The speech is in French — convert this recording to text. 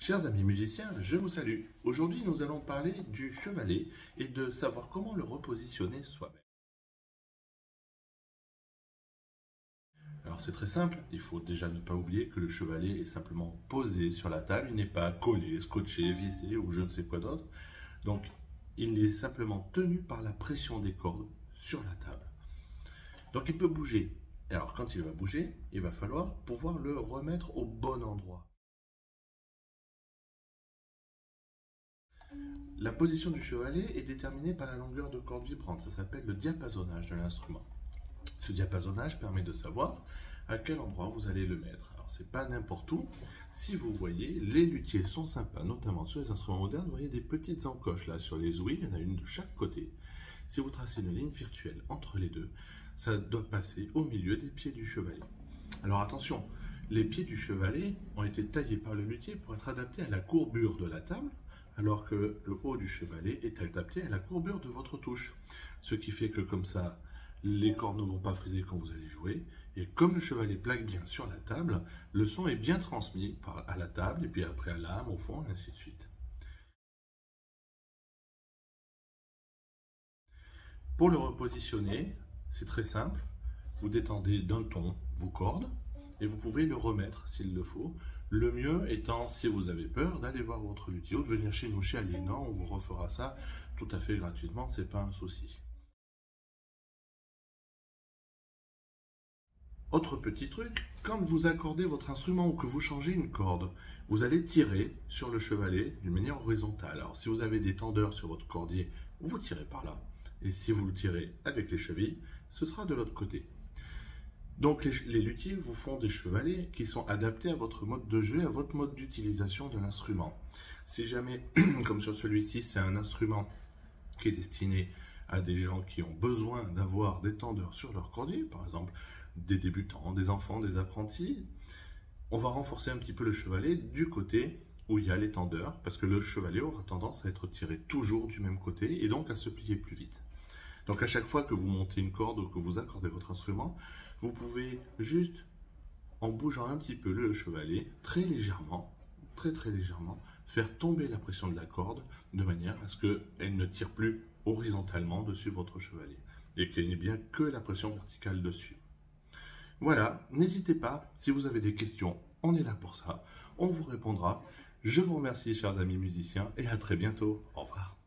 Chers amis musiciens, je vous salue. Aujourd'hui, nous allons parler du chevalet et de savoir comment le repositionner soi-même. Alors c'est très simple, il faut déjà ne pas oublier que le chevalet est simplement posé sur la table, il n'est pas collé, scotché, vissé ou je ne sais quoi d'autre. Donc il est simplement tenu par la pression des cordes sur la table. Donc il peut bouger. Et alors quand il va bouger, il va falloir pouvoir le remettre au bon endroit. La position du chevalet est déterminée par la longueur de corde vibrante, ça s'appelle le diapasonnage de l'instrument. Ce diapasonnage permet de savoir à quel endroit vous allez le mettre. Alors c'est pas n'importe où. Si vous voyez, les luthiers sont sympas, notamment sur les instruments modernes, vous voyez des petites encoches là sur les ouïes, il y en a une de chaque côté. Si vous tracez une ligne virtuelle entre les deux, ça doit passer au milieu des pieds du chevalet. Alors attention, les pieds du chevalet ont été taillés par le luthier pour être adaptés à la courbure de la table, alors que le haut du chevalet est adapté à la courbure de votre touche. Ce qui fait que comme ça, les cordes ne vont pas friser quand vous allez jouer, et comme le chevalet plaque bien sur la table, le son est bien transmis à la table, et puis après à l'âme, au fond, et ainsi de suite. Pour le repositionner, c'est très simple, vous détendez d'un ton vos cordes, et vous pouvez le remettre s'il le faut. Le mieux étant, si vous avez peur, d'aller voir votre luthier ou de venir chez nous, chez Aliénor, on vous refera ça tout à fait gratuitement, c'est pas un souci. Autre petit truc, quand vous accordez votre instrument ou que vous changez une corde, vous allez tirer sur le chevalet d'une manière horizontale. Alors si vous avez des tendeurs sur votre cordier, vous tirez par là. Et si vous le tirez avec les chevilles, ce sera de l'autre côté. Donc les luthiers vous font des chevalets qui sont adaptés à votre mode de jeu, à votre mode d'utilisation de l'instrument. Si jamais, comme sur celui-ci, c'est un instrument qui est destiné à des gens qui ont besoin d'avoir des tendeurs sur leur cordier, par exemple des débutants, des enfants, des apprentis, on va renforcer un petit peu le chevalet du côté où il y a les tendeurs, parce que le chevalet aura tendance à être tiré toujours du même côté et donc à se plier plus vite. Donc à chaque fois que vous montez une corde ou que vous accordez votre instrument, vous pouvez juste, en bougeant un petit peu le chevalet, très légèrement, très légèrement, faire tomber la pression de la corde de manière à ce qu'elle ne tire plus horizontalement dessus votre chevalet et qu'il n'y ait bien que la pression verticale dessus. Voilà, n'hésitez pas, si vous avez des questions, on est là pour ça, on vous répondra. Je vous remercie chers amis musiciens et à très bientôt, au revoir.